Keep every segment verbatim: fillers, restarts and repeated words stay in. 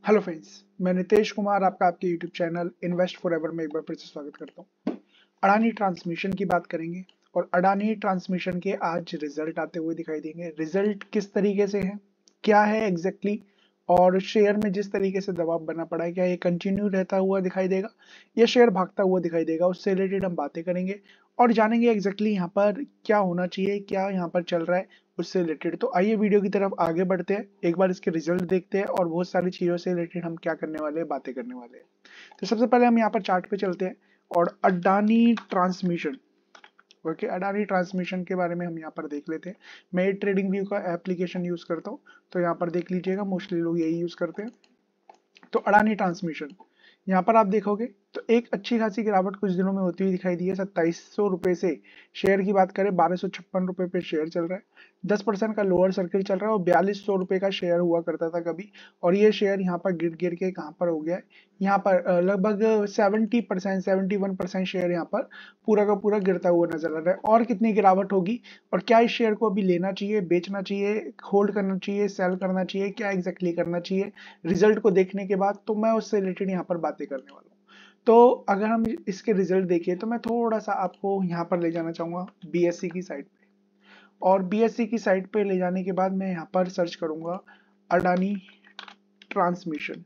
Hello friends, मैं नितेश कुमार आपका आपके यूट्यूब चैनल इन्वेस्ट फॉरएवर में एक बार फिर से स्वागत करता हूँ। अडानी ट्रांसमिशन की बात करेंगे और अडानी ट्रांसमिशन के आज रिजल्ट आते हुए दिखाई देंगे। रिजल्ट किस तरीके से है, क्या है एग्जैक्टली exactly, और शेयर में जिस तरीके से दबाव बना पड़ा है क्या ये कंटिन्यू रहता हुआ दिखाई देगा या शेयर भागता हुआ दिखाई देगा, उससे रिलेटेड हम बातें करेंगे और जानेंगे एग्जैक्टली यहाँ पर क्या होना चाहिए, क्या यहाँ पर चल रहा है उससे रिलेटेड। तो आइए वीडियो की तरफ आगे बढ़ते हैं, एक बार इसके रिजल्ट देखते हैं और बहुत सारी चीजों से रिलेटेड हम क्या करने वाले हैं, बातें करने वाले हैं। तो सबसे पहले हम यहाँ पर चार्ट पे चलते हैं और Adani transmission, okay Adani transmission के बारे में हम यहाँ पर देख लेते हैं। मैं ट्रेडिंग व्यू का एप्लीकेशन यूज करता हूँ, तो यहाँ पर देख लीजिएगा, मोस्टली लोग यही यूज करते हैं। तो अडानी ट्रांसमिशन यहाँ पर आप देखोगे तो एक अच्छी खासी गिरावट कुछ दिनों में होती हुई दिखाई दी है। सत्ताईस सौ रुपए से शेयर की बात करें, बारह सौ छप्पन रुपए पे शेयर चल रहा है, दस परसेंट का लोअर सर्किट चल रहा है और बयालीस सौ रुपए का शेयर हुआ करता था कभी, और ये शेयर यहाँ पर गिर गिर के कहाँ पर हो गया है, यहाँ पर लगभग seventy percent seventy one percent share यहाँ पर पूरा का पूरा गिरता हुआ नजर आ रहा है। और कितनी गिरावट होगी और क्या इस शेयर को अभी लेना चाहिए, बेचना चाहिए, होल्ड करना चाहिए, सेल करना चाहिए, क्या एग्जैक्टली करना चाहिए रिजल्ट को देखने के बाद, तो मैं उससे रिलेटेड यहाँ पर बातें करने वाला हूँ। तो अगर हम इसके रिजल्ट देखें तो मैं थोड़ा सा आपको यहाँ पर ले जाना चाहूंगा बीएससी की साइड पे, और बीएससी की साइड पे ले जाने के बाद मैं यहाँ पर सर्च करूंगा Adani transmission.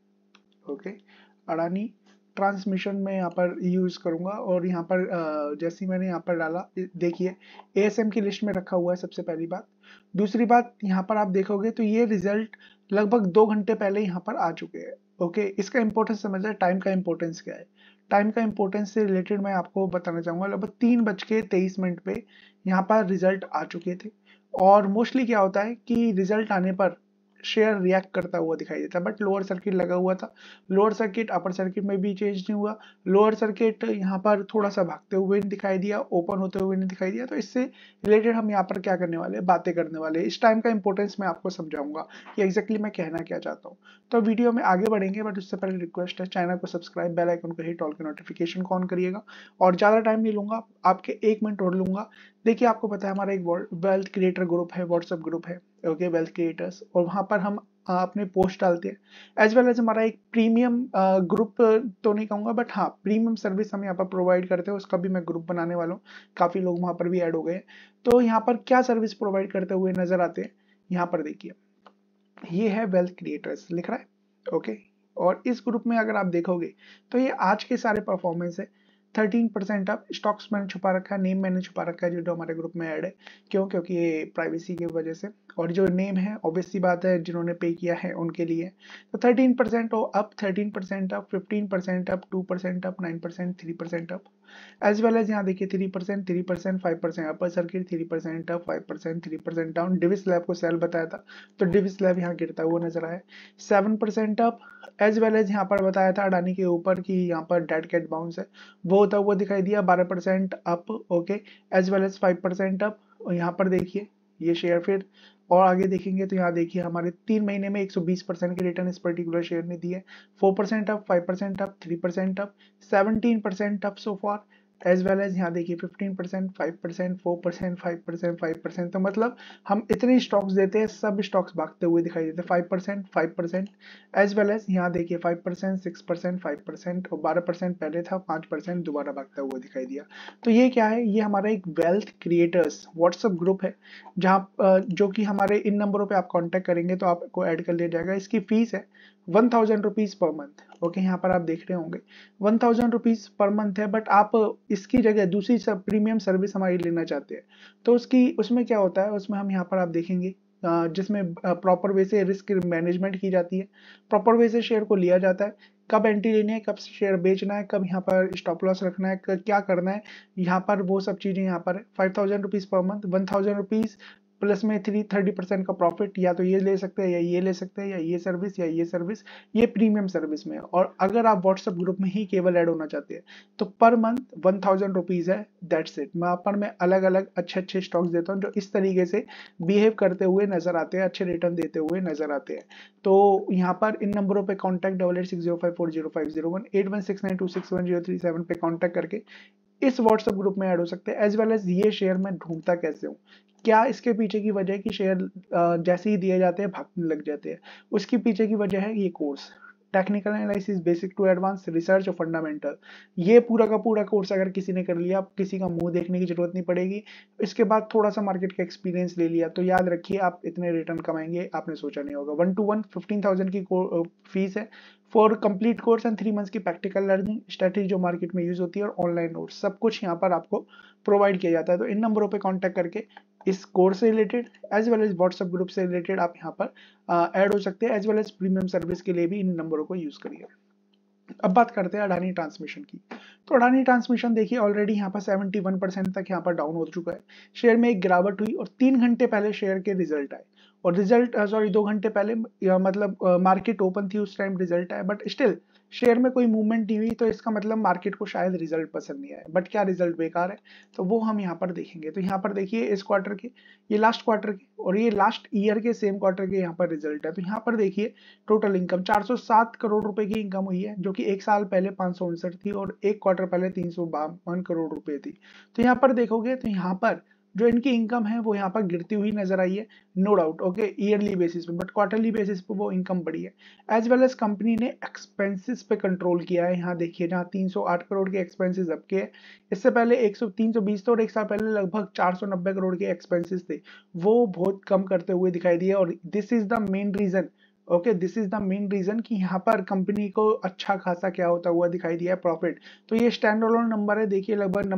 Okay Adani transmission में यहाँ पर यूज करूंगा और यहाँ पर जैसे मैंने यहाँ पर डाला, देखिए एएसएम की लिस्ट में रखा हुआ है सबसे पहली बात। दूसरी बात यहाँ पर आप देखोगे तो ये रिजल्ट लगभग दो घंटे पहले यहाँ पर आ चुके हैं। ओके इसका इंपॉर्टेंस समझ है, टाइम का इंपॉर्टेंस क्या है। टाइम का इंपॉर्टेंस से रिलेटेड मैं आपको बताना चाहूंगा, लगभग तीन बज के तेईस मिनट पे यहाँ पर रिजल्ट आ चुके थे। और मोस्टली क्या होता है कि रिजल्ट आने पर शेयर रिएक्ट करता हुआ दिखाई देता है, बट लोअर सर्किट लगा हुआ था, लोअर सर्किट अपर सर्किट में भी चेंज नहीं हुआ, लोअर सर्किट यहाँ पर थोड़ा सा भागते हुए नहीं दिखाई दिया, ओपन होते हुए नहीं दिखाई दिया। तो इससे रिलेटेड हम यहाँ पर क्या करने वाले हैं, बातें करने वाले हैं। इस टाइम का इंपॉर्टेंस मैं आपको समझाऊंगा कि एग्जैक्टली मैं कहना क्या चाहता हूँ। तो वीडियो में आगे बढ़ेंगे, बट उससे पहले रिक्वेस्ट है चैनल को सब्सक्राइब, बेल आइकन को हिट, ऑल के नोटिफिकेशन को ऑन करिएगा। और ज्यादा टाइम नहीं लूंगा, आपके एक मिनट और लूंगा। देखिए आपको पता है हमारा एक वेल्थ क्रिएटर ग्रुप है, व्हाट्सएप ग्रुप है, ओके वेल्थ क्रिएटर्स, और वहां पर हम अपने पोस्ट डालते हैं। एज वेल एज हमारा एक प्रीमियम ग्रुप तो नहीं कहूंगा, बट हाँ प्रीमियम सर्विस हम यहाँ पर प्रोवाइड करते हैं, उसका भी मैं ग्रुप बनाने वाला हूँ। काफी लोग वहां पर भी ऐड हो गए। तो यहाँ पर क्या सर्विस प्रोवाइड करते हुए नजर आते हैं, यहाँ पर देखिए ये है वेल्थ क्रिएटर्स लिख रहा है, ओके। और इस ग्रुप में अगर आप देखोगे तो ये आज के सारे परफॉर्मेंस है। थर्टीन परसेंट अप, स्टॉक्स मैंने छुपा रखा है, नेम मैंने छुपा रखा है जो जो हमारे ग्रुप में ऐड है। क्यों? क्योंकि ये प्राइवेसी की वजह से, और जो नेम है ऑब्वियस सी बात है जिन्होंने पे किया है उनके लिए। तो thirteen percent up, thirteen percent up, fifteen percent up, two percent up, nine percent, three percent up, as well as यहाँ देखिए three percent, three percent, five percent upper circuit, three percent up, five percent, three percent down. Divis lab को sell बताया था तो Divi's lab यहाँ गिरता हुआ नजर आया, seven percent up. As well as यहाँ पर बताया था अडानी के ऊपर कि यहाँ पर डेड कैट बाउंस है, वो होता हुआ दिखाई दिया, बारह percent up, okay. As well as five percent up, और यहाँ पर देखिए ये शेयर फिर और आगे देखेंगे तो यहाँ देखिए हमारे तीन महीने में एक सौ बीस परसेंट के रिटर्न इस पर्टिकुलर शेयर ने दिए। Four percent up, five percent up, three percent up, seventeen percent up so far. As well as यहाँ देखिए fifteen percent, five percent, four percent, five percent, five percent. तो मतलब हम इतने स्टॉक्स देते हैं, सब स्टॉक्स भागते हुए दिखाई देते हैं, five percent, five percent. As well as यहाँ देखिए five percent, six percent, five percent और बारह परसेंट पहले था, पाँच परसेंट दोबारा भागता हुआ दिखाई दिया। तो ये क्या है, ये हमारा एक वेल्थ क्रिएटर्स व्हाट्सएप ग्रुप है, जहाँ जो कि हमारे इन नंबरों पे आप कांटेक्ट करेंगे तो आपको ऐड कर लिया जाएगा। इसकी फीस है one thousand rupees per month, okay. यहाँ पर आप देख रहे होंगे one thousand rupees per month है, बट आप इसकी जगह दूसरी सब प्रीमियम सर्विस हमारी लेना चाहते हैं तो उसकी उसमें क्या होता है, उसमें हम यहाँ पर आप देखेंगे जिसमें प्रॉपर वे से रिस्क मैनेजमेंट की जाती है, प्रॉपर वे से शेयर को लिया जाता है, कब एंट्री लेनी है, कब शेयर बेचना है, कब यहाँ पर स्टॉप लॉस रखना है, क्या करना है, यहाँ पर वो सब चीजें यहाँ पर है। Five thousand rupees per month, one thousand rupees plus में थ्री थर्टी परसेंट का प्रॉफिट, या तो ये ले सकते हैं या ये ले सकते हैं, या ये सर्विस या ये सर्विस, ये प्रीमियम सर्विस में है। और अगर आप व्हाट्सएप ग्रुप में ही केवल ऐड होना चाहते हैं तो per month one thousand rupees है, दैट्स इट। मैं पर मैं अलग अलग अच्छे अच्छे स्टॉक्स देता हूँ जो इस तरीके से बिहेव करते हुए नजर आते हैं, अच्छे रिटर्न देते हुए नजर आते हैं। तो यहाँ पर इन नंबरों पे contact double eight six zero five four zero five zero one, eight one six nine two six one zero three seven पे कॉन्टैक्ट करके इस व्हाट्सएप ग्रुप में ऐड हो सकते हैं। एज वेल एज ये शेयर मैं ढूंढता कैसे हूँ, क्या इसके पीछे की वजह है कि शेयर जैसे ही दिए जाते हैं भागने लग जाते हैं? उसके पीछे की वजह है ये course, technical analysis, basic to advance, research और फंडामेंटल। ये पूरा का पूरा कोर्स अगर किसी ने कर लिया, किसी का मुंह देखने की जरूरत नहीं पड़ेगी। इसके बाद थोड़ा सा मार्केट का एक्सपीरियंस ले लिया तो याद रखिए आप इतने रिटर्न कमाएंगे आपने सोचा नहीं होगा। One two one fifteen thousand की फीस है for complete course and three months की प्रैक्टिकल लर्निंग, स्ट्रेटेजी जो मार्केट में यूज होती है और ऑनलाइन नोट्स, सब कुछ यहाँ पर आपको प्रोवाइड किया जाता है। तो इन नंबरों पे कांटेक्ट करके इस कोर्स से related as well as WhatsApp group से रिलेटेड आप यहाँ पर ऐड हो सकते हैं, as well as premium service के लिए भी इन नंबरों को यूज करिए। अब बात करते हैं अडानी ट्रांसमिशन की। तो अडानी ट्रांसमिशन देखिए ऑलरेडी यहाँ पर इकहत्तर परसेंट तक यहाँ पर डाउन हो चुका है, शेयर में एक गिरावट हुई और तीन घंटे पहले शेयर के रिजल्ट आए और रिजल्ट सॉरी दो घंटे पहले मतलब मार्केट ओपन थी उस टाइम रिजल्ट आया, बट स्टिल शेयर में कोई मूवमेंट नहीं हुई। तो इसका मतलब मार्केट को शायद रिजल्ट पसंद नहीं आया, बट क्या रिजल्ट बेकार है तो वो हम यहाँ पर देखेंगे। तो यहाँ पर देखिए इस क्वार्टर के, ये लास्ट क्वार्टर के और ये लास्ट ईयर के सेम क्वार्टर के यहाँ पर रिजल्ट है। तो यहाँ पर देखिए टोटल इनकम चार सौ सात करोड़ रुपए की इनकम हुई है, जो कि एक साल पहले पांच सौ उनसठ थी और एक क्वार्टर पहले तीन सौ बावन करोड़ रुपए थी। तो यहाँ पर देखोगे तो यहाँ पर जो इनकी इनकम है वो यहाँ पर गिरती हुई नजर आई है, no doubt, okay, yearly basis पे, बट क्वार्टरली बेसिस पे वो इनकम बढ़ी है। एज वेल एज कंपनी ने एक्सपेंसेस पे कंट्रोल किया है। यहाँ देखिए जहाँ तीन सौ आठ करोड़ के एक्सपेंसेस अब के, इससे पहले एक सौ तीन सौ बीस तो और एक साल पहले लगभग चार सौ नब्बे करोड़ के एक्सपेंसेस थे, वो बहुत कम करते हुए दिखाई दिए। और this is the main reason, okay, this is the main reason कि यहाँ पर कंपनी को अच्छा खासा क्या होता हुआ दिखाई दिया है, प्रॉफिट। तो ये स्टैंड अलोन नंबर है, देखिए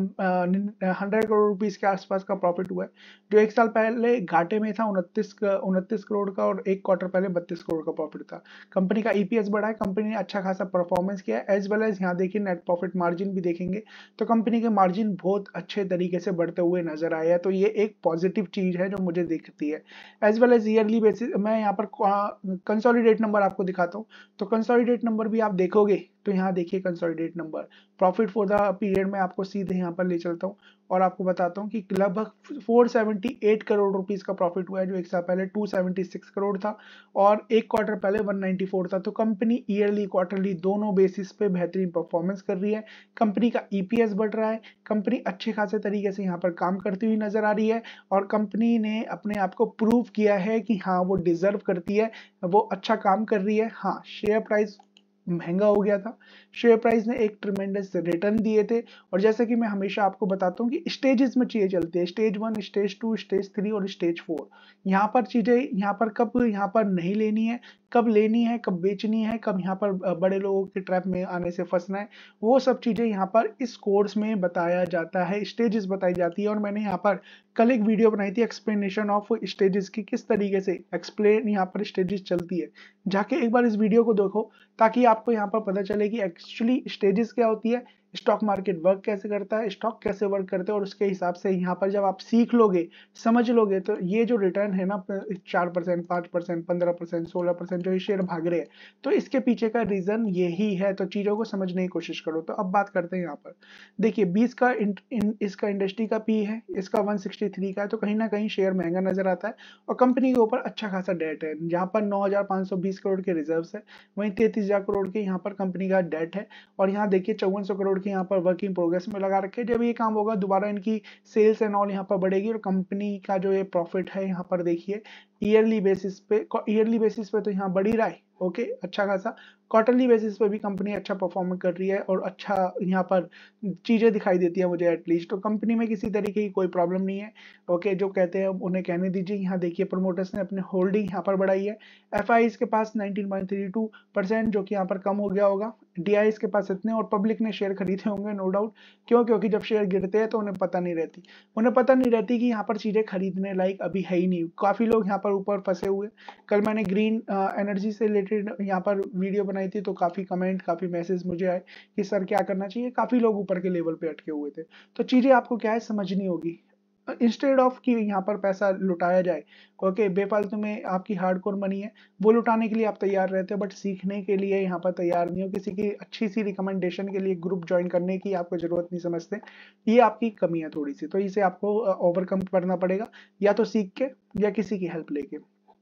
लगभग हंड्रेड करोड़ रुपीस के आसपास का प्रॉफिट हुआ है, जो एक साल पहले घाटे में था उनतीस उनतीस करोड़ का और एक क्वार्टर पहले बत्तीस करोड़ का प्रॉफिट था। कंपनी का ईपीएस बढ़ा है, कंपनी ने अच्छा खासा परफॉर्मेंस किया है। एज वेल एज यहाँ देखिए नेट प्रॉफिट मार्जिन भी देखेंगे तो कंपनी के मार्जिन बहुत अच्छे तरीके से बढ़ते हुए नजर आए हैं। तो ये एक पॉजिटिव चीज है जो मुझे दिखती है। As well as yearly basis मैं यहाँ पर कंसोलिडेट नंबर आपको दिखाता हूँ। तो कंसोलिडेट नंबर भी आप देखोगे तो यहाँ देखिए consolidate number, profit for the period में आपको सीधे यहाँ पर ले चलता हूँ और आपको बताता हूँ कि लगभग चार सौ अठहत्तर करोड़ रुपीस का प्रॉफिट हुआ है, जो एक साल पहले दो सौ छिहत्तर करोड़ था और एक क्वार्टर पहले एक सौ चौरानवे था। तो कंपनी ईयरली क्वार्टरली दोनों बेसिस पे बेहतरीन परफॉर्मेंस कर रही है, कंपनी का ईपीएस बढ़ रहा है, कंपनी अच्छे खासे तरीके से यहाँ पर काम करती हुई नजर आ रही है और कंपनी ने अपने आप को प्रूव किया है कि हाँ वो डिजर्व करती है, वो अच्छा काम कर रही है। हाँ, शेयर प्राइस महंगा हो गया था, शेयर प्राइस ने एक ट्रिमेंडस रिटर्न दिए थे और जैसे कि मैं हमेशा आपको बताता हूँ कि स्टेजेस में चीजें चलती है, stage one, stage two, stage three और स्टेज फोर। यहाँ पर चीजें यहाँ पर कब यहाँ पर नहीं लेनी है, कब लेनी है, कब बेचनी है, कब यहाँ पर बड़े लोगों के ट्रैप में आने से फंसना है, वो सब चीजें यहाँ पर इस कोर्स में बताया जाता है, स्टेजेस बताई जाती है। और मैंने यहाँ पर कल एक वीडियो बनाई थी एक्सप्लेनेशन ऑफ स्टेजेस की, किस तरीके से एक्सप्लेन यहाँ पर स्टेजेस चलती है, जाके एक बार इस वीडियो को देखो ताकि आपको यहाँ पर पता चले कि एक्चुअली स्टेजेस क्या होती है, स्टॉक मार्केट वर्क कैसे करता है, स्टॉक कैसे वर्क करते हैं और उसके हिसाब से यहाँ पर जब आप सीख लोगे, समझ लोगे, तो ये जो रिटर्न है ना चार परसेंट, पांच परसेंट, पंद्रह परसेंट, सोलह परसेंट जो ये शेयर भाग रहे हैं, तो इसके पीछे का रीजन यही है। तो चीजों को समझने की कोशिश करो। तो अब बात करते हैं यहाँ पर, देखिए बीस का इन, इन, इसका इंडस्ट्री का पी है, इसका एक सौ तिरसठ का है, तो कहीं ना कहीं शेयर महंगा नजर आता है और कंपनी के ऊपर अच्छा खासा डेट है, जहां पर नौ हजार पांच सौ बीस करोड़ के रिजर्व्स है, वहीं तैंतीस हजार करोड़ के यहाँ पर कंपनी का डेट है और यहाँ देखिए चौवन सौ करोड़ के यहाँ पर वर्किंग प्रोग्रेस में लगा रखे। जब ये काम होगा दोबारा इनकी सेल्स एंड ऑल यहाँ पर बढ़ेगी और कंपनी का जो ये प्रॉफिट है यहाँ पर देखिए ईयरली बेसिस पे, ईयरली बेसिस पे तो यहाँ बढ़ ही रहा है, ओके, अच्छा खासा। क्वार्टरली बेसिस पे भी कंपनी अच्छा परफॉर्म कर रही है और अच्छा यहाँ पर चीजें दिखाई देती है मुझे एटलीस्ट। तो कंपनी में किसी तरीके की कोई प्रॉब्लम नहीं है, ओके, जो कहते हैं उन्हें कहने दीजिए। यहाँ देखिए प्रमोटर्स ने अपनी होल्डिंग यहाँ पर बढ़ाई है, एफ आई के पास nineteen point three two percent जो कि यहाँ पर कम हो गया होगा, डी आई के पास इतने, और पब्लिक ने शेयर खरीदे होंगे नो डाउट। क्यों? क्योंकि जब शेयर गिरते हैं तो उन्हें पता नहीं रहती, उन्हें पता नहीं रहती कि यहाँ पर चीजें खरीदने लायक अभी है ही नहीं, काफी लोग यहाँ पर ऊपर फंसे हुए। कल मैंने ग्रीन एनर्जी से रिलेटेड यहाँ पर वीडियो बनाई थी तो काफी कमेंट, काफी मैसेज मुझे आए कि सर क्या करना चाहिए, काफी लोग ऊपर के लेवल पे अटके हुए थे। तो चीजें आपको क्या है समझनी होगी, इंस्टेड ऑफ कि यहाँ पर पैसा लुटाया जाए, ओके, बेफालतू में आपकी हार्डकोर मनी है वो लुटाने के लिए आप तैयार रहते हो, बट सीखने के लिए यहाँ पर तैयार नहीं हो, किसी की अच्छी सी रिकमेंडेशन के लिए ग्रुप ज्वाइन करने की आपको जरूरत नहीं समझते, ये आपकी कमी है थोड़ी सी। तो इसे आपको ओवरकम करना पड़ेगा, या तो सीख के या किसी की हेल्प लेके।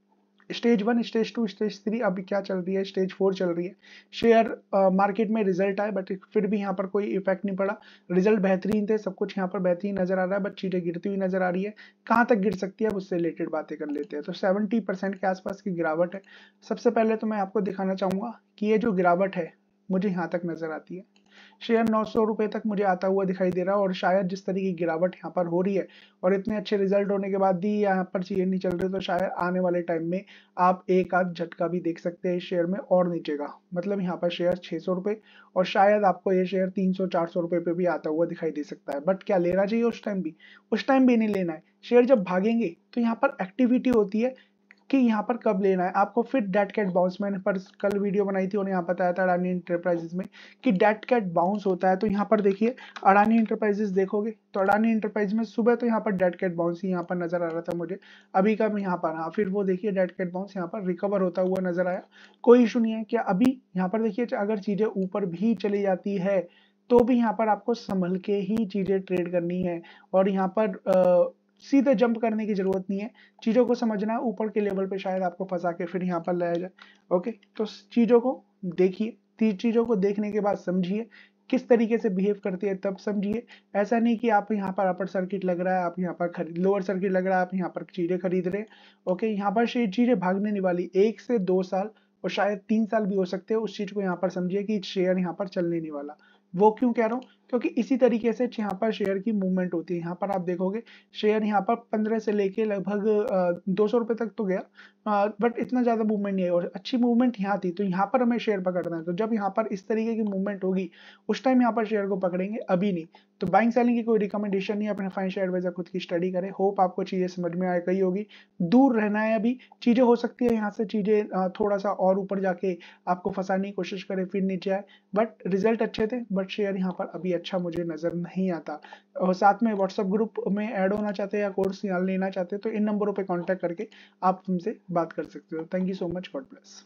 Stage one, stage two, stage three, अभी क्या चल रही है, स्टेज फोर चल रही है। शेयर मार्केट में रिजल्ट आए बट फिर भी यहाँ पर कोई इफेक्ट नहीं पड़ा। रिजल्ट बेहतरीन थे, सब कुछ यहाँ पर बेहतरीन नजर आ रहा है, बट चीजें गिरती हुई नजर आ रही है। कहाँ तक गिर सकती है अब उससे रिलेटेड बातें कर लेते हैं। तो सेवेंटी परसेंट के आसपास की गिरावट है। सबसे पहले तो मैं आपको दिखाना चाहूंगा कि ये जो गिरावट है मुझे यहाँ तक नजर आती है। शेयर नौ सौ रुपए तक मुझे आता हुआ दिखाई दे रहा है, और शायद जिस तरीके की गिरावट यहाँ पर हो रही है और इतने अच्छे रिजल्ट होने के बाद भी यहाँ पर चीजें नहीं चल रही, तो शायद आने वाले टाइम में आप एक आध झटका भी देख सकते हैं इस शेयर में और नीचे का। मतलब यहाँ पर शेयर छह सौ रुपए और शायद आपको ये शेयर तीन सौ चार सौ रुपए पे भी आता हुआ दिखाई दे सकता है। बट क्या लेना चाहिए उस टाइम भी? उस टाइम भी नहीं लेना है। शेयर जब भागेंगे तो यहाँ पर एक्टिविटी होती है कि यहाँ पर कब लेना है आपको। फिर डेट कैट बाउंस, मैंने पर कल वीडियो बनाई थी और यहाँ बताया था अडानी इंटरप्राइजेस में कि डेट कैट बाउंस होता है। तो यहाँ पर देखिए अडानी इंटरप्राइजेस देखोगे तो अडानी इंटरप्राइज में सुबह तो यहाँ पर डेट कैट बाउंस ही यहाँ पर नजर आ रहा था मुझे, अभी का यहाँ पर, हाँ फिर वो देखिए डेट कैट बाउंस यहाँ पर रिकवर होता हुआ नजर आया। कोई इशू नहीं है। क्या अभी यहाँ पर देखिए अगर चीजें ऊपर भी चली जाती है तो भी यहाँ पर आपको संभल के ही चीजें ट्रेड करनी है, और यहाँ पर आ, सीधे जंप करने की जरूरत नहीं है। चीजों को समझना है, ऊपर के लेवल पे शायद आपको फंसा के फिर यहाँ पर लाया जाए। ओके, तो चीजों को देखिए, तीन चीजों को देखने के बाद समझिए किस तरीके से बिहेव करती है, तब समझिए। ऐसा नहीं कि आप यहाँ पर अपर सर्किट लग रहा है, आप यहाँ पर खरीद, लोअर सर्किट लग रहा है, आप यहाँ पर चीजें खरीद रहे हैं। ओके, यहाँ पर चीजें भागने नहीं वाली, एक से दो साल और शायद तीन साल भी हो सकते हैं। उस चीज को यहाँ पर समझिए कि शेयर यहाँ पर चलने नहीं वाला। वो क्यों कह रहा हूँ? क्योंकि इसी तरीके से यहाँ पर शेयर की मूवमेंट होती है। यहाँ पर आप देखोगे शेयर यहाँ पर पंद्रह से लेके लगभग दो सौ रुपए तक तो गया, बट इतना ज्यादा मूवमेंट नहीं है, और अच्छी मूवमेंट यहाँ थी। तो यहाँ पर हमें शेयर पकड़ना है। तो जब यहाँ पर इस तरीके की मूवमेंट होगी उस टाइम यहाँ पर शेयर को पकड़ेंगे, अभी नहीं। तो बाइंग सेलिंग की कोई रिकमेंडेशन नहीं है, अपने फाइनेंशियल एडवाइजर खुद की स्टडी करें। होप आपको चीजें समझ में आ गई होगी। दूर रहना है, अभी चीजें हो सकती है यहाँ से चीजें थोड़ा सा और ऊपर जाके आपको फंसाने की कोशिश करे फिर नीचे आए, बट रिजल्ट अच्छे थे। बट शेयर यहाँ पर अभी अच्छा मुझे नजर नहीं आता। और साथ में व्हाट्सएप ग्रुप में ऐड होना चाहते हैं या कोर्स लेना चाहते हैं तो इन नंबरों पे कांटेक्ट करके आप हमसे बात कर सकते हो। Thank you so much, God bless.